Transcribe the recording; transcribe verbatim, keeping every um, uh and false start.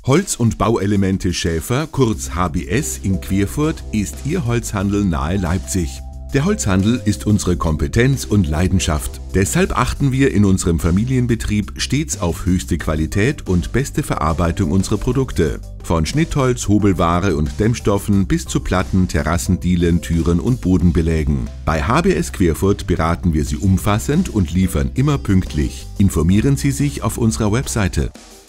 Holz- und Bauelemente Schäfer, kurz H B S in Querfurt, ist Ihr Holzhandel nahe Leipzig. Der Holzhandel ist unsere Kompetenz und Leidenschaft. Deshalb achten wir in unserem Familienbetrieb stets auf höchste Qualität und beste Verarbeitung unserer Produkte. Von Schnittholz, Hobelware und Dämmstoffen bis zu Platten, Terrassendielen, Türen und Bodenbelägen. Bei H B S Querfurt beraten wir Sie umfassend und liefern immer pünktlich. Informieren Sie sich auf unserer Webseite.